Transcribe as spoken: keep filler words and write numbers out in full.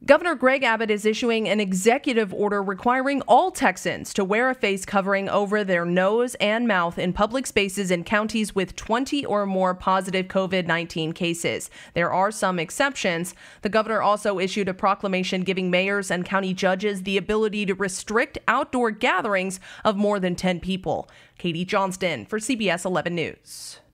Governor Greg Abbott is issuing an executive order requiring all Texans to wear a face covering over their nose and mouth in public spaces in counties with twenty or more positive covid nineteen cases. There are some exceptions. The governor also issued a proclamation giving mayors and county judges the ability to restrict outdoor gatherings of more than ten people. Katie Johnston for C B S eleven News.